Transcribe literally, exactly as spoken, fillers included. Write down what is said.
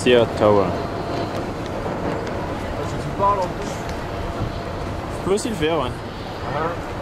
Sears Tower. Tu parles en plus. Je peux aussi le faire, ouais. Ah.